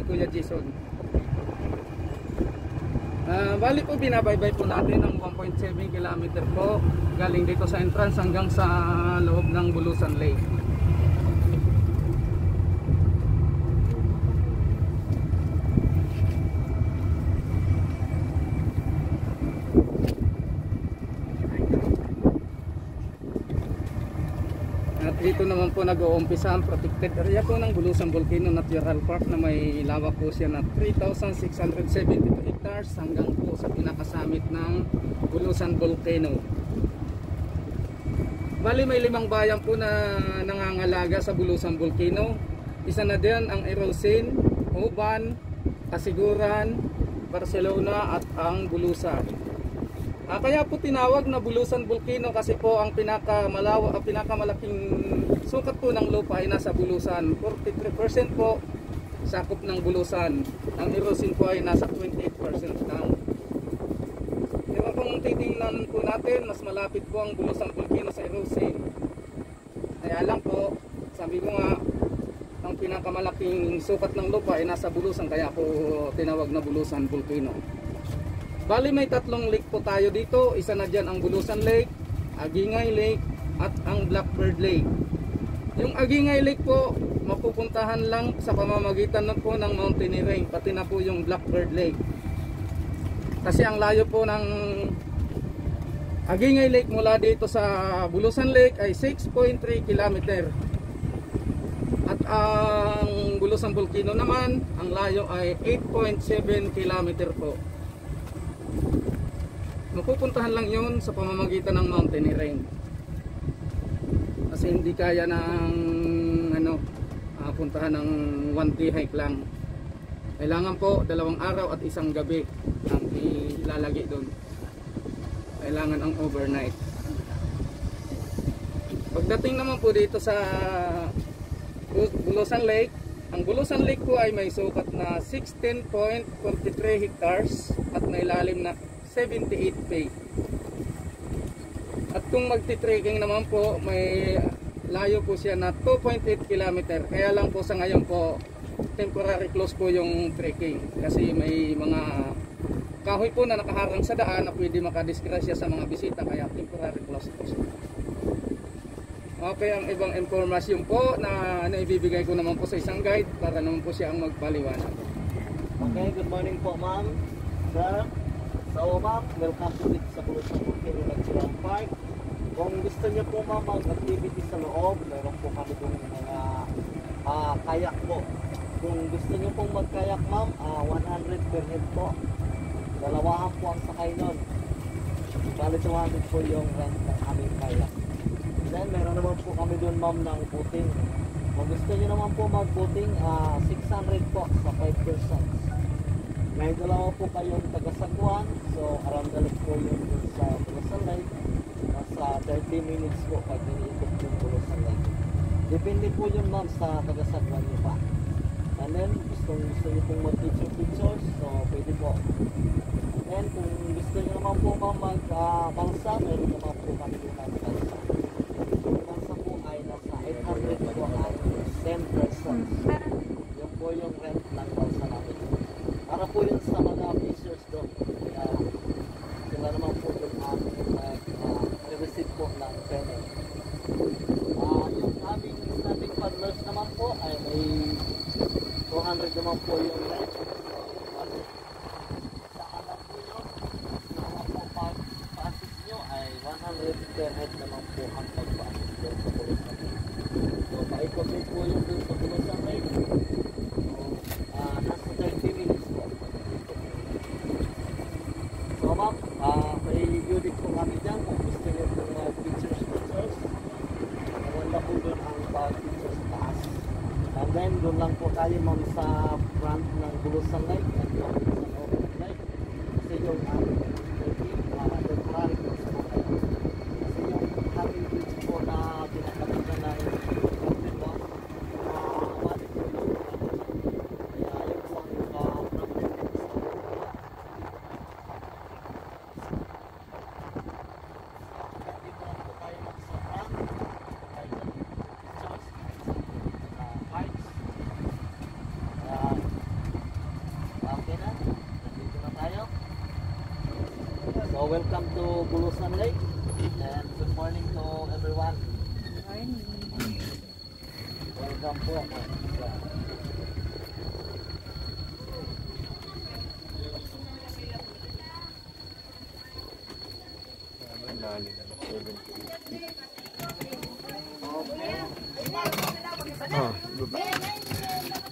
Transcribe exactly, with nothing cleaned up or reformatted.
Kuya Jason. Uh, bali po binabaybay po natin ang one point seven kilometer po galing dito sa entrance hanggang sa loob ng Bulusan Lake. At dito naman po nag-uumpisa ang protected area po ng Bulusan Volcano Natural Park na may lawak po siya na three thousand six hundred seventy-two hectares hanggang po sa pinakasamit ng Bulusan Volcano. Bali may limang bayan po na nangangalaga sa Bulusan Volcano. Isa na din ang Erosin, Uban, Kasiguran, Barcelona at ang Bulusan. Ah, kaya po tinawag na Bulusan Volcano kasi po ang pinakamalawa, ang pinakamalaking sukat po ng lupa ay nasa Bulusan. forty-three percent po sakop ng Bulusan. Ang erosion po ay nasa twenty-eight percent lang. Diba kung titingnan po natin, mas malapit po ang Bulusan Volcano sa erosion. Kaya lang po, sabi ko nga, ang pinakamalaking sukat ng lupa ay nasa Bulusan, kaya po tinawag na Bulusan Volcano. Bali may tatlong lake po tayo dito. Isa na dyan ang Bulusan Lake, Agingay Lake at ang Blackbird Lake. Yung Agingay Lake po mapupuntahan lang sa pamamagitan na po ng mountaineering, pati na po yung Blackbird Lake. Kasi ang layo po ng Agingay Lake mula dito sa Bulusan Lake ay six point three kilometer. At ang Bulusan Volcano naman, ang layo ay eight point seven kilometer po. Mapupuntahan lang yun sa pamamagitan ng mountaineering. Kasi hindi kaya ng ano, uh, puntahan ng one day hike lang. Kailangan po dalawang araw at isang gabi ang ilalagay doon. Kailangan ang overnight. Pagdating naman po dito sa Bulusan Lake, ang Bulusan Lake po ay may sukat na sixteen point four three hectares at may lalim na seventy-eight feet. At kung magti-trekking naman po, may layo po siya na two point eight kilometer. Kaya lang po sa ngayon po temporary close po yung trekking kasi may mga kahoy po na nakaharang sa daan na pwede makadisgrasya sa mga bisita, kaya temporary close po siya. Okay, ang ibang informasyon po na naibibigay ko naman po sa isang guide para naman po siya ang magpaliwanag. Okay, good morning po ma'am, sir. So ma'am, welcome to dito sa Bulusan Volcano Natural Park. Kung gusto niyo po ma'am mag-activity sa loob, meron po kami itong mga uh, kayak po. Kung gusto niyo pong mag-kayak ma'am, uh, one hundred per head po. Dalawahan po ang sakay nun. Bali two hundred po yung rent ng aming kayak. Then meron naman po kami doon ma'am ng boating. Kung gusto niyo naman po mag-boating, uh, six hundred po sa five persons. May dalawa po kayong taga-Saguan, so around the lake po yun sa Bulusan Lake. Nasa thirty minutes po pag iniikot yung Bulusan Lake. Depende po yun ma'am sa taga-Saguan nyo pa. And then, gusto, gusto nyo pong mag-picture pictures, so pwede po. And kung gusto nyo naman po ma'am mag-balsa, uh, meron naman po kami yung balsa. Yung balsa po ay nasa eight hundred po ang ten persons. Yun po yung rent ng balsa namin. Para po yun sa mga fishers doon. Kaya sila naman po doon ang nag-receive po ng payment. Uh, yung aming standing paddlers naman po ay may two hundred naman po yung rent. Sa alam po yun, naman po pag-assist nyo ay one hundred per head naman po ang pag-assist doon sa Bulusan Lake. So, paikot-ikot po yung doon sa Bulusan Lake. Uh, nasa thirty minutes po. So ma'am, uh, may unit po kami dyan kung gusto nyo itong uh, pictures pictures. Maganda po doon ang pag-picture sa taas. And then doon lang po tayo ma'am sa front ng Bulusan Lake at yung Bulusan Open Lake. Kasi yung aming trekking, uh, temporary po sa mga kayo. Kasi yung aming beach po na pinakatagan na yung captain mo, uh, mali po yung welcome to Bulusan Lake and good morning to everyone. Welcome po. Ah,